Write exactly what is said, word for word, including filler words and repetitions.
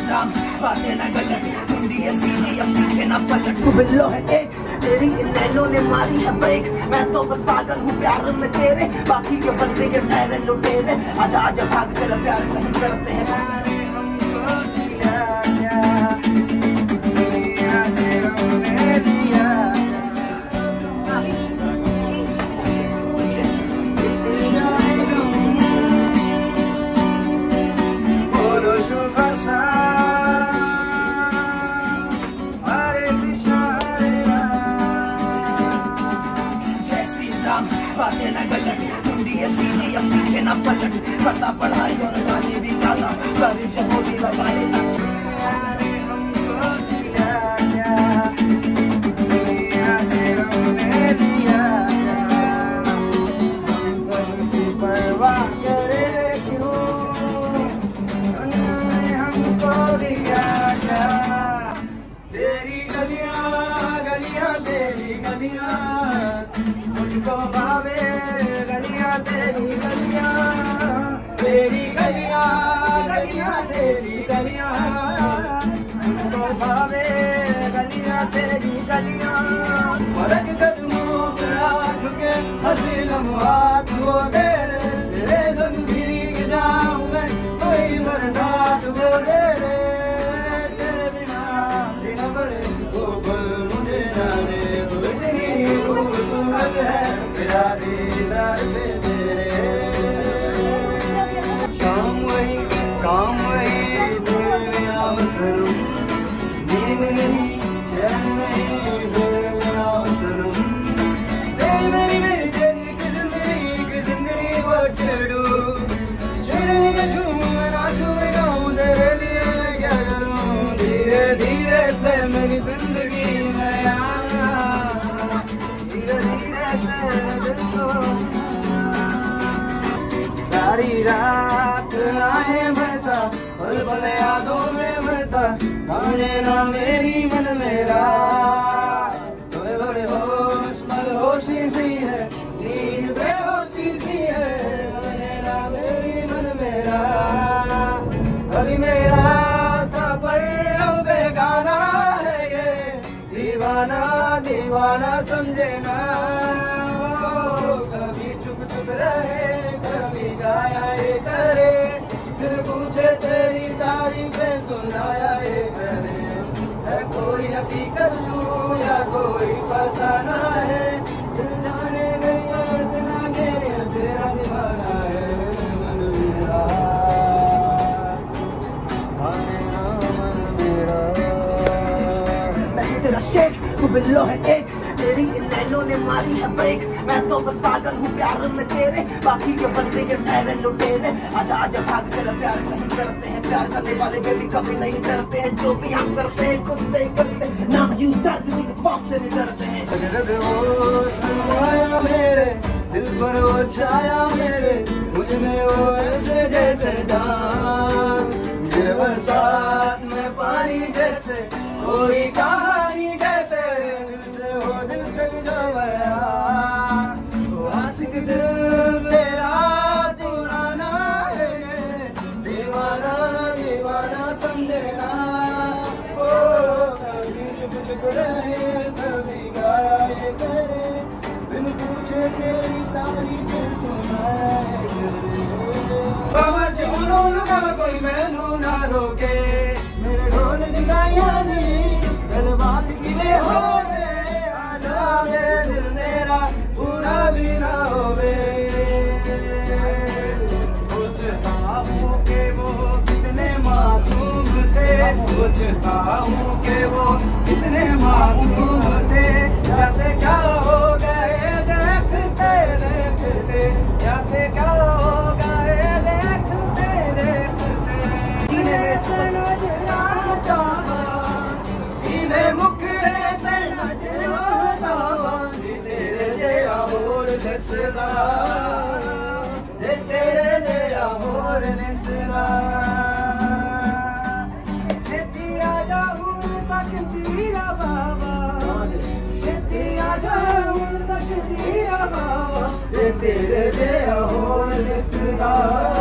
राम बातें ना गलत हिंदी है सीधी अब पीछे ना पलट तू बिल्लो है एक तेरी इन नैनों ने मारी है ब्रेक मैं तो बस पागल हूँ प्यार में तेरे बाकी के बंदे ये ठहरे लुटेरे आजा आजा भाग चल प्यार कहीं करते हैं बातें ना गलत हिंदी है सीधी अब पीछे ना पलट करता पढ़ाई और गाने भी गाना करे जो होली लगाए तेरी गलियां गलियां तेरी गलियां मुझको भावे गलियां तेरी गलियां तेरी गलियां गलियां तेरी गलियां मुझको भावे गलियां तेरी गलियां फर्क कदमों पे आ चुके हंसी लम्हात वो तेरे तेरे संग भीग जाऊं मैं कोई बरसात वो तेरे तेरे बिना जीना पड़े वो पल मुझे ना दे वो इतनी खूबसूरत है मेरा दीदार पे तेरे शाम वही काम वही तेरे बिना सनम नींद नहीं चैन नहीं तेरे बिना सनम तेरी मेरी मेरी तेरी की जिंदगी की जिंदगी वो छेड़ू छेड़ने के झूम मैं नाचूं मैं गाऊं तेरे लिए मैं क्या करूं धीरे धीरे से मेरी जिंदगी में आना धीरे धीरे से दिल को सारी रात आहें भरता पल पल यादों में मरता माने ना मेरी मन मेरा तुम्हें बड़े होश मदहोशी सी है नींद बेहोशी सी है माने ना मेरी मन मेरा कभी मेरा था पर अब बेगाना है ये दीवाना दीवाना समझे ना कभी चुप चुप रहे कभी गाया ये करे फिर पूछे तेरी तारीफें सुनाया ये करे है कोई हकीकत तू या कोई फसाना है दिल जाने गई और इतना के तेरा दीवाना है मन मेरा आने ना मन मेरा मैं तेरा शेख तू बिल्लो है एक तेरी इन नैनों ने मारी है ब्रेक मैं तो बस पागल हूँ प्यार में तेरे बाकी के बंदे ये ठहरे लुटेरे आजा आजा भाग चल प्यार कहीं करते हैं प्यार करने वाले बेबी कभी नहीं डरते हैं जो भी हम करते हैं खुद से ही करते हैं नाम यूज कर किसी के पाप से नहीं डरते हैं वो समाया मेरे दिल पर वो छाया मेरे मुझ में वो ऐसे जैसे जान मेरे बरसात में पानी जैसे कोई कहानी जैसे दिल से वो दिल तक जो गया वो आशिक दिल तेरा पुराना है दीवाना दीवाना समझे ना ओ कभी चुप चुप रहे कभी गाया ये करे बिन पूछे तेरी तारीफें सुनाए बाबा चलो लगा कोई मैनू ना रोके मेरे ढोल जगाया नहीं दिल बात की वे हो आजा वे दिल मेरा पूरा भी ना होवे सोचता हूँ कि वो कितने मासूम थे सोचता हूँ कि वो कितने मासूम थे जैसे क्या हो गए देखते देखते जैसे क्या हो गए देखते देखते जीने में मुखड़े तेना चेहरा तेरे जया होर दसदा जे तेरे जया होर दसदा छेती आ जाऊं तक तीरा बाबा छेती आ जाऊं तक तीरा बाबा जे तेरे जया होर दसदा